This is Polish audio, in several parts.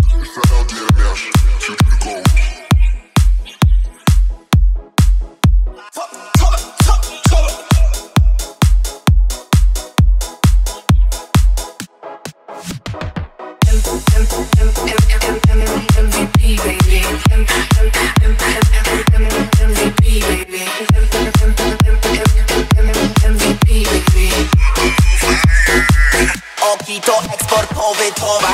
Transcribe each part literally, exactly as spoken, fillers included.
Oki to eksportowy towar,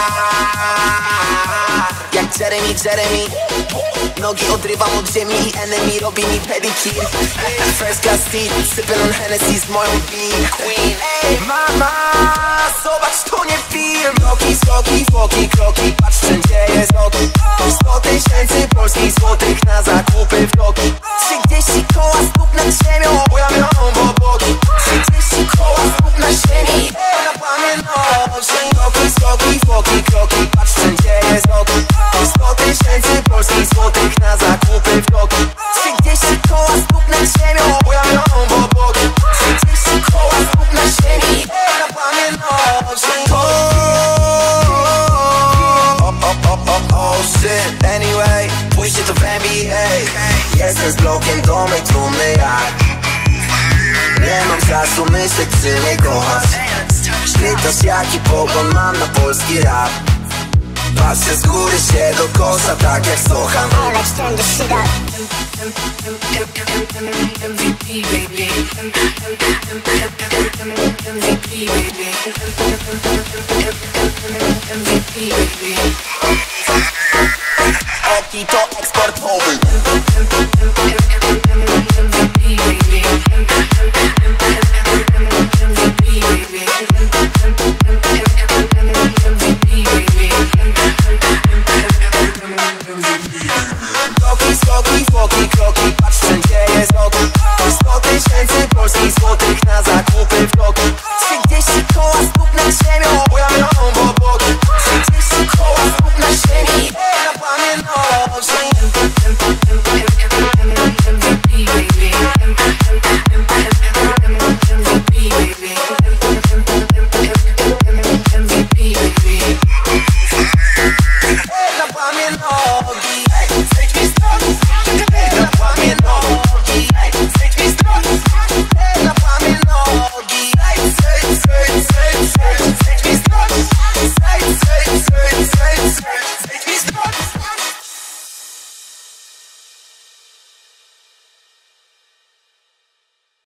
jak Jeremy, Jeremy. Nogi odrywam od ziemi i enemy robi mi pedicure. First class seat, sipping on Hennessy z moją big queen. Ey, mama, zobacz, to nie film. Kroki, skoki, foki, kroki, patrz, wszędzie jest oki. Sto tysięcy polskich złotych na zakupy w toki. Trzydzieści koła stóp nad ziemią, bo ja miałam w oboki. Trzydzieści koła stóp na ziemi, na pamiętność. Kroki, skoki, foki, kroki, patrz, wszędzie jest oki. Sto tysięcy polskich złotych na zakupy w toki. Trzydzieści koła stóp nad ziemią, bo ja miałam w oboki. Trzydzieści koła stóp na ziemi, na pamiętność. Oh shit, anyway, pójście to w N B A. Jestem z blokiem do mej trumny jak. Nie mam czasu myśleć, czy mnie kochasz. Pytasz jaki pogląd mam na polski rap. Patrzę z góry się do kosza, tak jak Sochan. M V P baby, M V P baby, M V P baby. Oki to eksportowy.